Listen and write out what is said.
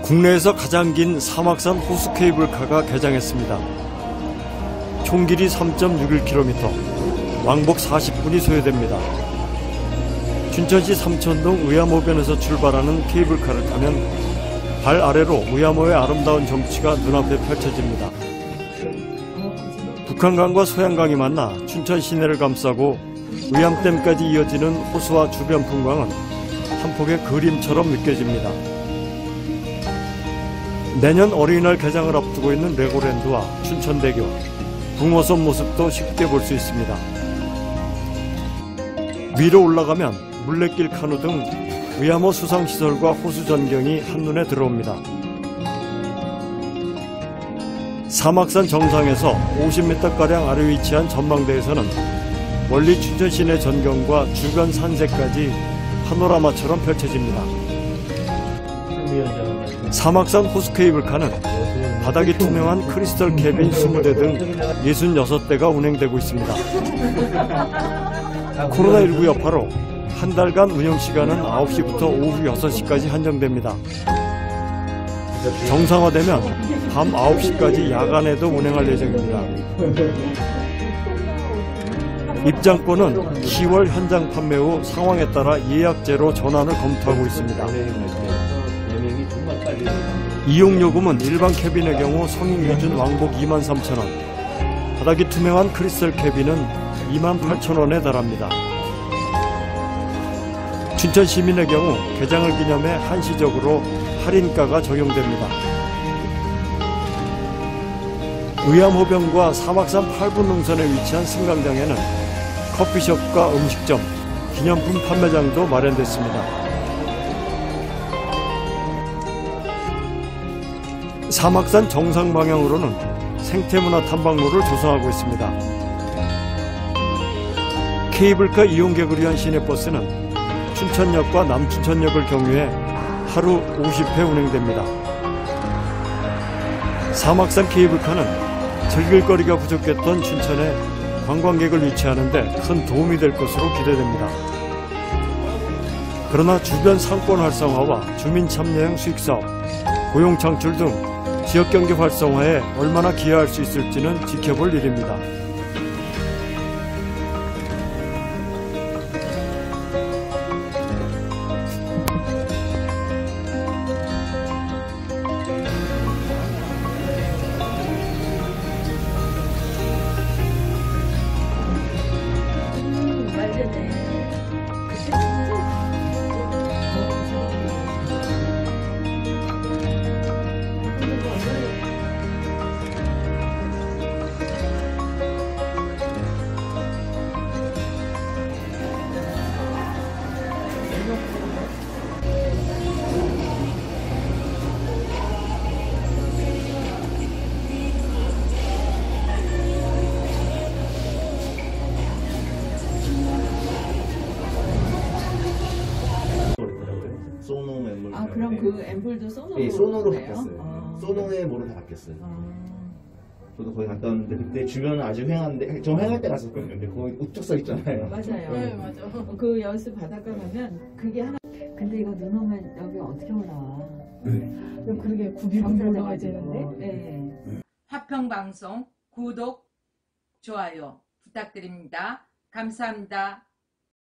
국내에서 가장 긴 사막산 호수 케이블카가 개장했습니다. 총 길이 3.61km, 왕복 40분이 소요됩니다. 춘천시 삼천동 의암호변에서 출발하는 케이블카를 타면 발 아래로 의암호의 아름다운 정취가 눈앞에 펼쳐집니다. 북한강과 소양강이 만나 춘천 시내를 감싸고 의암댐까지 이어지는 호수와 주변 풍광은 한 폭의 그림처럼 느껴집니다. 내년 어린이날 개장을 앞두고 있는 레고랜드와 춘천대교, 붕어섬 모습도 쉽게 볼 수 있습니다. 위로 올라가면 물레길 카누 등 의암호 수상시설과 호수 전경이 한눈에 들어옵니다. 사막산 정상에서 50m가량 아래 위치한 전망대에서는 멀리 춘천 시내 전경과 주변 산세까지 파노라마처럼 펼쳐집니다. 사막산 호수 케이블카는 바닥이 투명한 크리스털 캐빈 20대 등 66대가 운행되고 있습니다. 코로나19 여파로 한 달간 운영시간은 9시부터 오후 6시까지 한정됩니다. 정상화되면 밤 9시까지 야간에도 운행할 예정입니다. 입장권은 10월 현장 판매 후 상황에 따라 예약제로 전환을 검토하고 있습니다. 이용요금은 일반 캐빈의 경우 성인 기준 왕복 23,000원, 바닥이 투명한 크리스털 캐빈은 28,000원에 달합니다. 춘천 시민의 경우 개장을 기념해 한시적으로 할인가가 적용됩니다. 의암호변과 사막산 8분 능선에 위치한 승강장에는 커피숍과 음식점, 기념품 판매장도 마련됐습니다. 사막산 정상 방향으로는 생태문화 탐방로를 조성하고 있습니다. 케이블카 이용객을 위한 시내버스는 춘천역과 남춘천역을 경유해 하루 50회 운행됩니다. 사막산 케이블카는 즐길 거리가 부족했던 춘천에 관광객을 유치하는 데 큰 도움이 될 것으로 기대됩니다. 그러나 주변 상권 활성화와 주민 참여형 수익사업, 고용 창출 등 지역경제 활성화에 얼마나 기여할 수 있을지는 지켜볼 일입니다. 소노 앰플. 아, 그럼 그 앰플도 소노로? 네, 소노로 바뀌어요? 바뀌었어요. 소노의 뭐로 다 바뀌었어요. 저도 거기 갔다 왔는데 그때 주변은 아주 휑한데 저 휑할 때 갔었거든요. 근데 거기 우측 서 있잖아요. 맞아요. 네, 맞아. 그 여수 바닷가 가면 그게 하나. 근데 이거 눈 오면 여기 어떻게 올라와? 네. 그럼 그러게 굽이랑 올라가야 되는데. 네. 화평방송 구독, 좋아요 부탁드립니다. 감사합니다.